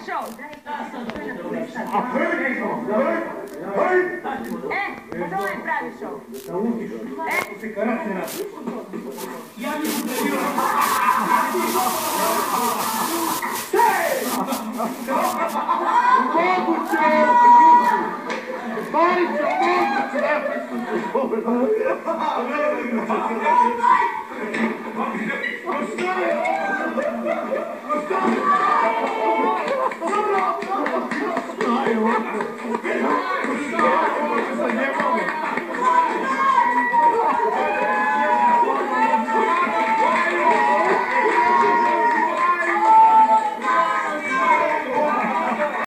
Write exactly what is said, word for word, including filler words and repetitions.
šao. A prvi smo, E, možda ovaj pravi šao. E, se karaktera. Ja nisam da je moguće! Marića, moguće!